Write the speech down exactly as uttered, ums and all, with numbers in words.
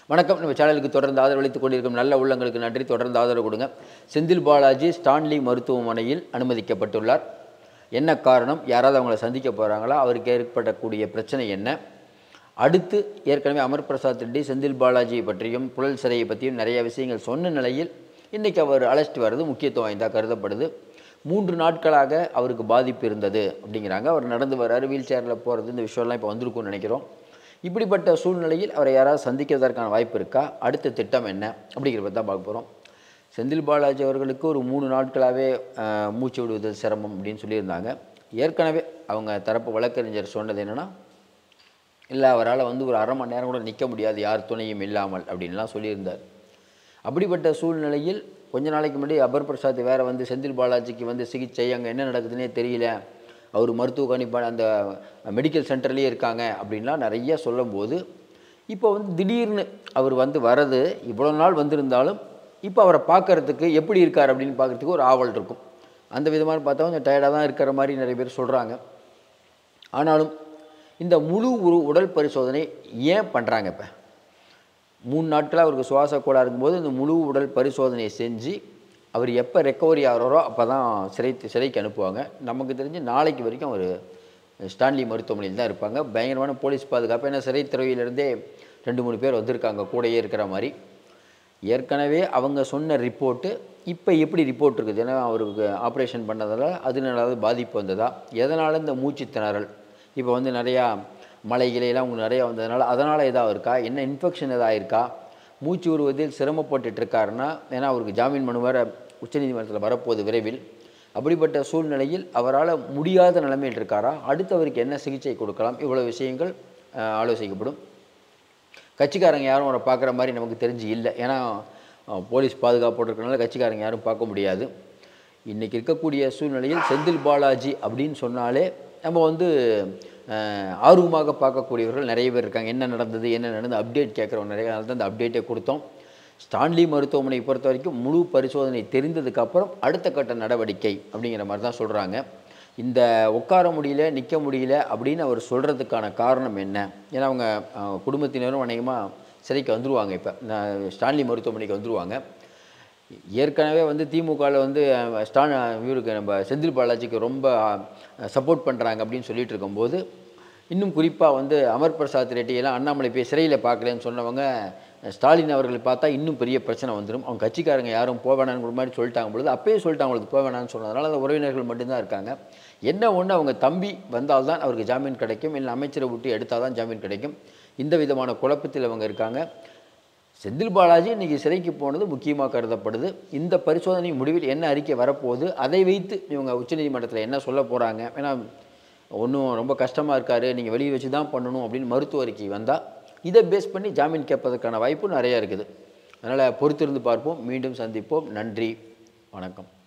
வணக்கம். நம்ம சேனலுக்கு தொடர்ந்து ஆதரவளித்துக் கொண்டிருக்கும் நல்ல உள்ளங்களுக்கு நன்றி. தொடர்ந்து ஆதரவு கொடுங்க. செந்தில் பாலாஜி ஸ்டான்லி மருத்துவமனையில் அனுமதிக்கப்பட்டுள்ளார். என்ன காரணம்? யாராவது அவங்கள சந்திக்க போகிறாங்களா? அவருக்கு ஏற்படக்கூடிய பிரச்சனை என்ன? அடுத்து ஏற்கனவே அமர் பிரசாத் ரெட்டி செந்தில் பாலாஜியை பற்றியும் புழல் சிறையை பற்றியும் நிறைய விஷயங்கள் சொன்ன நிலையில் இன்றைக்கி அவர் அழைச்சிட்டு வர்றது முக்கியத்துவம் வாய்ந்ததாக கருதப்படுது. மூன்று நாட்களாக அவருக்கு பாதிப்பு இருந்தது அப்படிங்கிறாங்க. அவர் நடந்து வர்றாரு, வீல் சேரில் போகிறது, இந்த விஷயம்லாம் இப்போ வந்திருக்கும்னு நினைக்கிறோம். இப்படிப்பட்ட சூழ்நிலையில் அவரை யாராவது சந்திக்கிறதற்கான வாய்ப்பு இருக்கா? அடுத்த திட்டம் என்ன அப்படிங்கிறத பற்றி தான் பார்க்க போகிறோம். செந்தில் பாலாஜி அவர்களுக்கு ஒரு மூணு நாட்களாகவே மூச்சு விடுவது சிரமம் அப்படின்னு சொல்லியிருந்தாங்க. ஏற்கனவே அவங்க தரப்பு வழக்கறிஞர் சொன்னது என்னென்னா, இல்லை அவரால் வந்து ஒரு அரை மணி நேரம் கூட நிற்க முடியாது யார் துணையும் இல்லாமல் அப்படின்லாம் சொல்லியிருந்தார். அப்படிப்பட்ட சூழ்நிலையில் கொஞ்ச நாளைக்கு முன்னாடி அமர் பிரசாத் வேறு வந்து செந்தில் பாலாஜிக்கு வந்து சிகிச்சை அங்கே என்ன நடக்குதுன்னே தெரியல, அவர் மருத்துவ கணிப்பான அந்த மெடிக்கல் சென்டர்லேயே இருக்காங்க அப்படின்லாம் நிறைய சொல்லும்போது, இப்போ வந்து திடீர்னு அவர் வந்து வர்றது இவ்வளோ நாள் வந்திருந்தாலும் இப்போ அவரை பார்க்குறதுக்கு எப்படி இருக்கார் அப்படின்னு பார்க்குறதுக்கு ஒரு ஆவல் இருக்கும். அந்த விதமான பார்த்தா கொஞ்சம் டயர்டாக தான் இருக்கிற மாதிரி நிறைய பேர் சொல்கிறாங்க. ஆனாலும் இந்த முழு ஒரு உடல் பரிசோதனை ஏன் பண்ணுறாங்க? இப்போ மூணு நாட்களாக அவருக்கு சுவாச கோளாறு இருக்கும்போது இந்த முழு உடல் பரிசோதனையை செஞ்சு அவர் எப்போ ரெக்கவரி ஆகிறாரோ அப்போ தான் சிறை சிறைக்கு அனுப்புவாங்க. நமக்கு தெரிஞ்சு நாளைக்கு வரைக்கும் அவர் ஸ்டான்லி மருத்துவமனையில் தான் இருப்பாங்க. பயங்கரமான போலீஸ் பாதுகாப்பு. ஏன்னா சிறை துறையிலேருந்தே ரெண்டு மூணு பேர் வந்திருக்காங்க கூடையே இருக்கிற மாதிரி. ஏற்கனவே அவங்க சொன்ன ரிப்போர்ட்டு இப்போ எப்படி ரிப்போர்ட் இருக்குது? ஏன்னா அவருக்கு ஆப்ரேஷன் பண்ணதால் அதனால பாதிப்பு வந்ததா, எதனால் இந்த மூச்சு திணறல், இப்போ வந்து நிறையா மழை கிளையெல்லாம் உங்களுக்கு நிறையா வந்ததுனால அதனால் எதாவது இருக்கா, என்ன இன்ஃபெக்ஷன் எதாவது இருக்கா, மூச்சு விடுவதில் சிரமப்பட்டு இருக்காருன்னா, ஏன்னா அவருக்கு ஜாமீன் மனு வேறு உச்சநீதிமன்றத்தில் வரப்போகுது விரைவில். அப்படிப்பட்ட சூழ்நிலையில் அவரால் முடியாத நிலைமையில் இருக்காரா, அடுத்து அவருக்கு என்ன சிகிச்சை கொடுக்கலாம், இவ்வளோ விஷயங்கள் ஆலோசிக்கப்படும். கட்சிக்காரங்க யாரும் அவரை பார்க்குற மாதிரி நமக்கு தெரிஞ்சு இல்லை. ஏன்னா போலீஸ் பாதுகாப்போடு இருக்கிறனால கட்சிக்காரங்க யாரும் பார்க்க முடியாது. இன்றைக்கி இருக்கக்கூடிய சூழ்நிலையில் செந்தில் பாலாஜி அப்படின்னு சொன்னாலே நம்ம வந்து ஆர்வமாக பார்க்கக்கூடியவர்கள் நிறைய பேர் இருக்காங்க. என்ன நடந்தது என்ன நடந்தது அப்டேட் கேட்குறவங்க நிறைய, அதனால தான் அந்த அப்டேட்டே கொடுத்தோம். ஸ்டான்லி மருத்துவமனை பொறுத்த வரைக்கும் முழு பரிசோதனை தெரிந்ததுக்கப்புறம் அடுத்த கட்ட நடவடிக்கை அப்படிங்கிற மாதிரி தான் சொல்கிறாங்க. இந்த உட்கார முடியல நிற்க முடியல அப்படின்னு அவர் சொல்கிறதுக்கான காரணம் என்ன? ஏன்னா அவங்க குடும்பத்தினரும் அநேகமாக சிறைக்கு வந்துடுவாங்க. இப்போ ஸ்டான்லி மருத்துவமனைக்கு வந்துடுவாங்க. ஏற்கனவே வந்து திமுகவில் வந்து ஸ்டான் இவருக்கு நம்ம செந்தில் பாலாஜிக்கு ரொம்ப சப்போர்ட் பண்ணுறாங்க அப்படின்னு சொல்லிட்டு இருக்கும்போது, இன்னும் குறிப்பாக வந்து அமர் பிரசாத் ரெட்டியெல்லாம் அண்ணாமலை போய் சிறையில் பார்க்கலன்னு சொன்னவங்க ஸ்டாலின் அவர்களை பார்த்தா இன்னும் பெரிய பிரச்சனை வந்துடும். அவங்க கட்சிக்காரங்க யாரும் போவேணான்னு மாதிரி சொல்லிட்டாங்க பொழுது, அப்பயே சொல்லிட்டாங்க அவங்களுக்கு போவேணான்னு சொன்னதுனால அந்த உறவினர்கள் மட்டும்தான் இருக்காங்க. என்ன ஒன்று அவங்க தம்பி வந்தால்தான் அவருக்கு ஜாமீன் கிடைக்கும், இல்லை அமைச்சரை விட்டு எடுத்தால் தான் ஜாமீன் கிடைக்கும். இந்த விதமான குழப்பத்தில் அவங்க இருக்காங்க. செந்தில் பாலாஜி இன்றைக்கி சிறைக்கு போனது முக்கியமாக கருதப்படுது. இந்த பரிசோதனை முடிவில் என்ன அறிக்கை வரப்போகுது, அதை வைத்து இவங்க உச்சநீதிமன்றத்தில் என்ன சொல்ல போகிறாங்க. ஏன்னா ஒன்றும் ரொம்ப கஷ்டமாக இருக்கார், நீங்கள் வெளியே வச்சு தான் பண்ணணும் அப்படின்னு மருத்துவ அறிக்கை வந்தால் இதை பேஸ் பண்ணி ஜாமீன் கேட்பதற்கான வாய்ப்பு நிறையா இருக்குது. அதனால் பொறுத்திருந்து பார்ப்போம். மீண்டும் சந்திப்போம். நன்றி, வணக்கம்.